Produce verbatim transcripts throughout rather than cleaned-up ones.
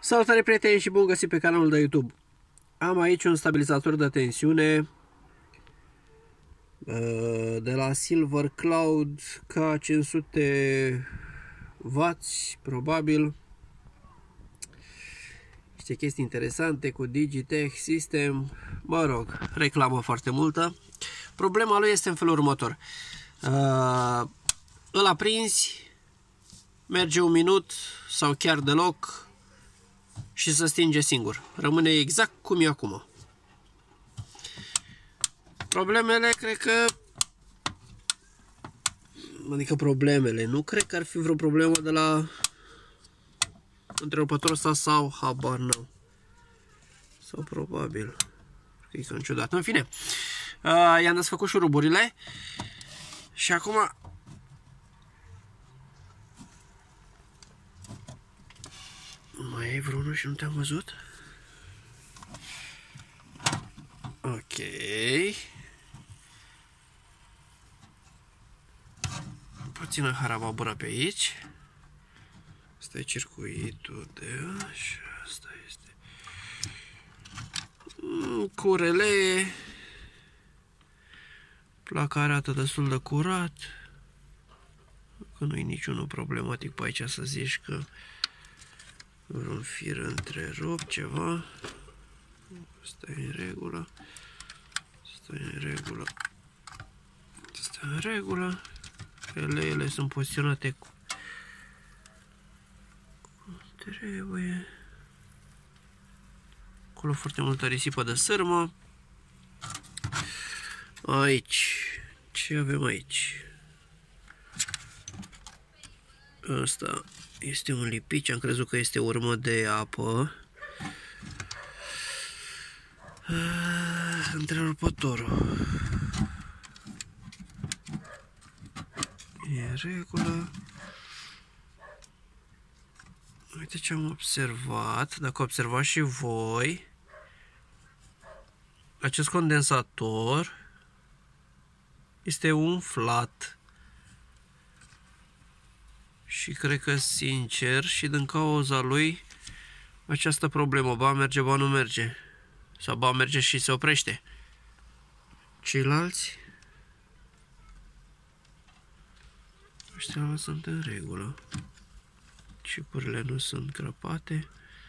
Salutare prieteni și bun găsit pe canalul de YouTube. Am aici un stabilizator de tensiune de la Silver Cloud K cinci sute watt, probabil. Niște chestii interesante cu Digitech System, mă rog, reclamă foarte multă. Problema lui este în felul următor. Îl aprinzi, merge un minut sau chiar deloc și se stinge singur. Rămâne exact cum e acum. Problemele, cred că... Adică problemele. Nu cred că ar fi vreo problemă de la întrerupătorul ăsta sau habar n-am. Sau probabil. Că e cam ciudat. În fine. Uh, I-am desfăcut șuruburile. Și acum... Mai ai vreunul și nu te-am văzut? Ok. Puțină harababura pe aici. Asta e circuitul de așa. Asta este. Curele. Placa arată destul de curat. Că nu e niciunul problematic pe aici să zici că vreun fir întrerupt, ceva. Asta e în regulă. Asta e în regulă. Asta e în regulă. Ele sunt poziționate cu... cum trebuie. Acolo foarte multă risipă de sârmă. Aici. Ce avem aici? Asta este un lipici. Am crezut că este urmă de apă. Întrerupătorul e în regulă. Uite ce am observat. Dacă observați și voi, acest condensator este umflat. Și cred că, sincer, și din cauza lui această problemă, ba merge, ba nu merge. Sau ba merge și se oprește. Ceilalți? Ăștia sunt în regulă. Chipurile nu sunt crăpate.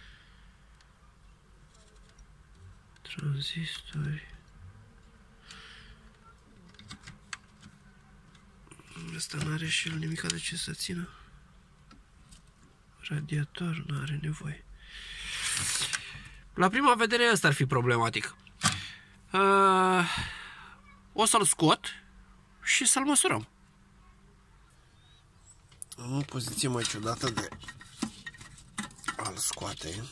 Tranzistori. Asta n-are și el nimic de ce să țină. Radiator n-are nevoie. La prima vedere ăsta ar fi problematic. Uh, o să-l scot și să-l măsurăm. Am o poziție mai ciudată de a-l scoate.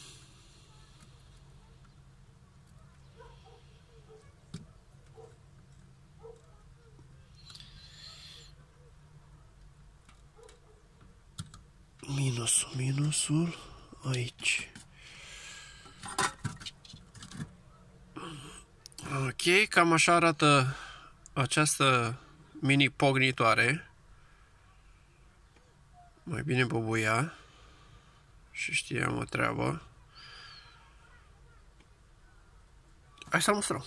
Minusul, minusul aici. Ok, cam așa arată această mini pognitoare. Mai bine bubuia și știam o treabă. Hai să-l măsurăm.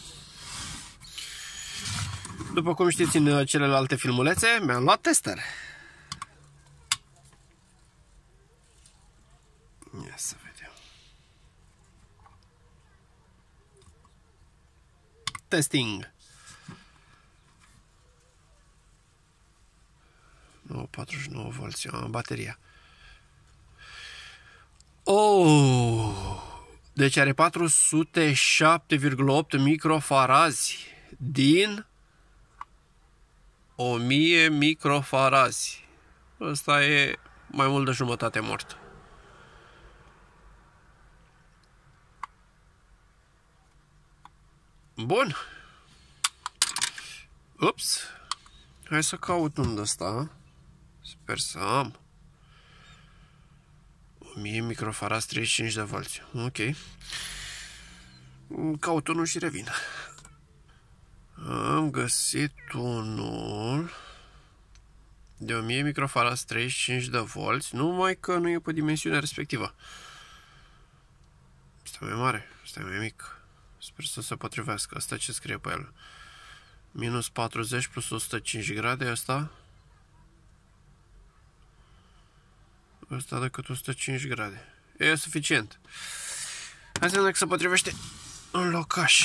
După cum știți, în celelalte filmulețe mi-am luat tester. Ia să vedem. Testing. nouă virgulă patruzeci și nouă volți. Am bateria. Oh! Deci are patru sute șapte virgulă opt microfarazi din o mie microfarazi. Ăsta e mai mult de jumătate mort. Bun. Ups. Hai să caut unde ăsta. Sper să am. o mie microfarazi, treizeci și cinci de volți. Ok. Caut unul și revin. Am găsit unul de o mie microfarazi, treizeci și cinci de volți, numai că nu e pe dimensiunea respectivă. Asta mai mare, asta e mai mic. Sper să se potrivească. Asta ce scrie pe el? Minus patruzeci plus o sută cinci grade, asta? Asta decât o sută cinci grade. E suficient. Asta înseamnă că se potrivește în locaș.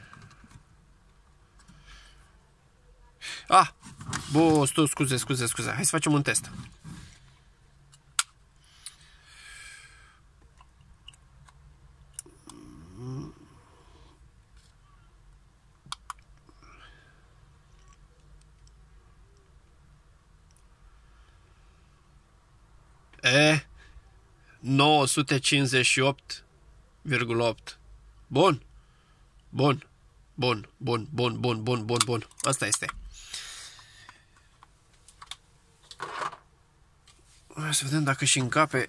Ah! Bă, stai, scuze, scuze, scuze. Hai să facem un test. E, nouă sute cincizeci și opt virgulă opt. Bun. Bun. Bun, bun, bun, bun, bun, bun, bun. Asta este. Hai să vedem dacă și încape.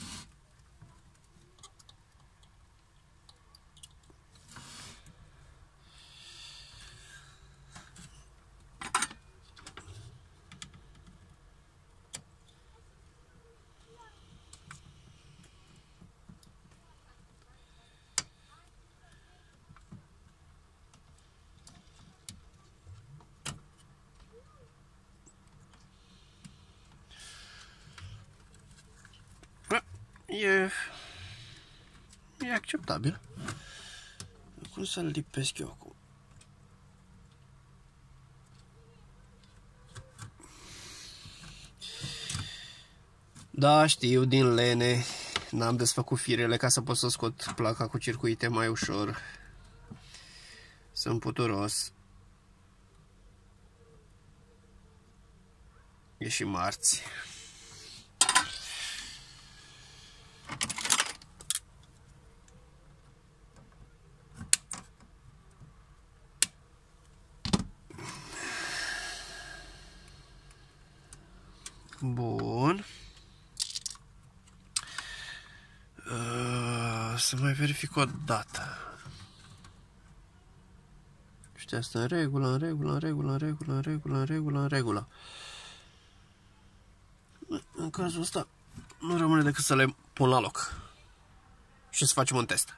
E, e acceptabil. Cum să-l lipesc eu acum? Da, știu, din lene n-am desfăcut firele ca să pot să scot placa cu circuite mai ușor. Sunt puturos. E și marți. Bun. Uh, să mai verific o dată. Și asta în regulă, în regulă, în regulă, în regulă, în regulă, în regulă, în regulă. În cazul ăsta nu rămâne decât să le pun la loc și să facem un test.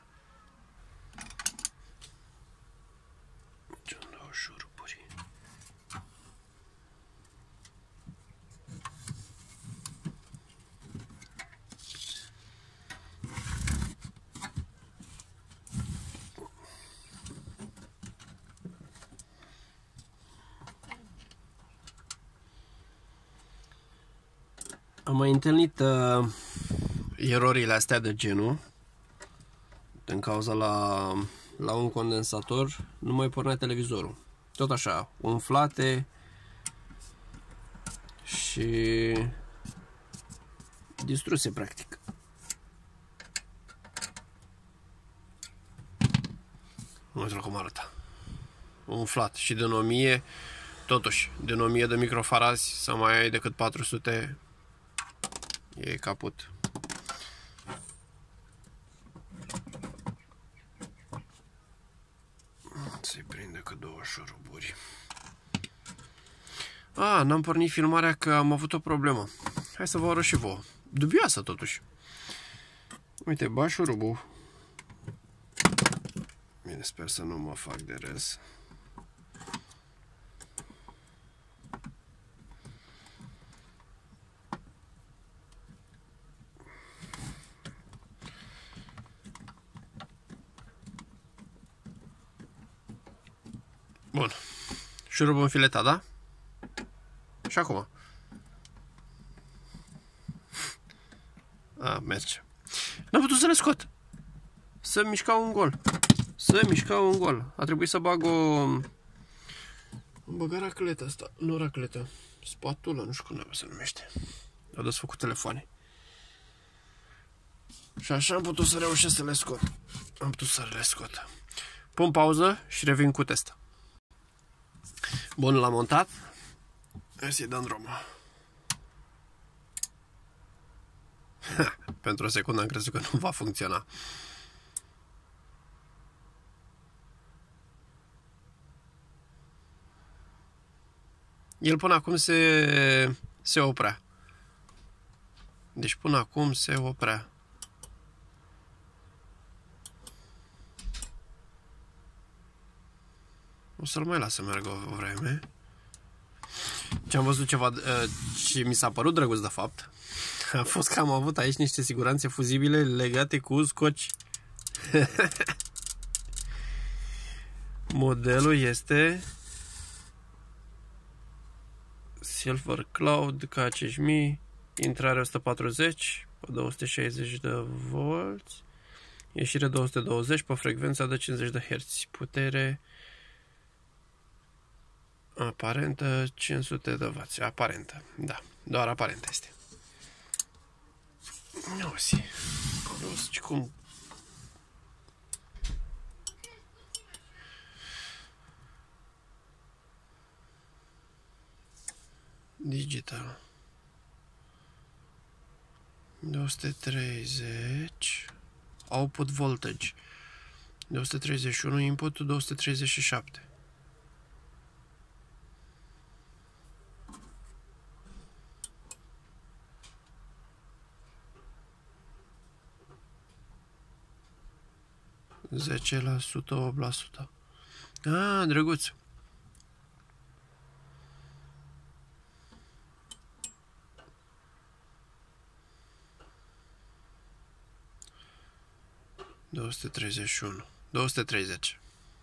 Am mai întâlnit uh, erorile astea de genul. Din cauza la, la un condensator nu mai pornea televizorul. Tot așa, umflate și distruse practic. Uite cum arată. Umflat și din o mie, totuși, din o mie de microfarazi să mai ai decât patru sute. E caput. Se prinde că două șuruburi. A, n-am pornit filmarea că am avut o problemă. Hai să vă arăt și vouă. Dubioasă totuși. Uite, ba șurubul. Bine, sper să nu mă fac de râs. Bun. Șurubul înfiletat, da? Și acum. A, merge. N-am putut să le scot. Să mișca un gol. Să mișca un gol. A trebuit să bag o... Băga racleta asta. Nu racleta. Spatulă, nu știu cum se numește. A desfăcut telefoane. Și așa am putut să reușesc să le scot. Am putut să le scot. Pun pauză și revin cu test. Bun, l-am montat. Hai să-i dăm drumul. Pentru o secundă am crezut că nu va funcționa. El până acum se, se oprea. Deci până acum se oprea. O să-l mai las să meargă o vreme. Ce am văzut ceva, ce mi s-a părut drăguț de fapt, a fost că am avut aici niște siguranțe fuzibile legate cu scoci. Modelul este Silver Cloud K cinci mii, intrare o sută patruzeci pe două sute șaizeci de volți, ieșire două sute douăzeci pe frecvența de cincizeci de herți, putere aparentă cinci sute de watt. Aparentă, da, doar aparentă este. Nu știu, nu știu cum. Digital două sute treizeci output voltage două sute treizeci și unu, input două sute treizeci și șapte. zece la sută, opt la sută. Ah, drăguț. două sute treizeci și unu. două sute treizeci.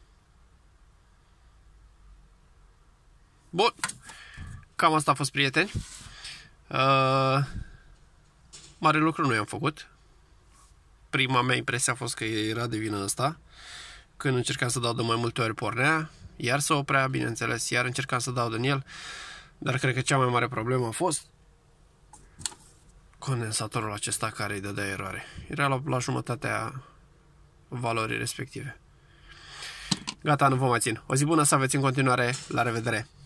Bun. Cam asta a fost, prieteni. Uh, mare lucru nu i-am făcut. Prima mea impresie a fost că era de vină ăsta. Când încercam să dau de mai multe ori pornea, iar să oprea, bineînțeles, iar încercam să dau din el. Dar cred că cea mai mare problemă a fost condensatorul acesta care îi dădea eroare. Era la, la jumătatea valorii respective. Gata, nu vă mai țin. O zi bună să aveți în continuare. La revedere!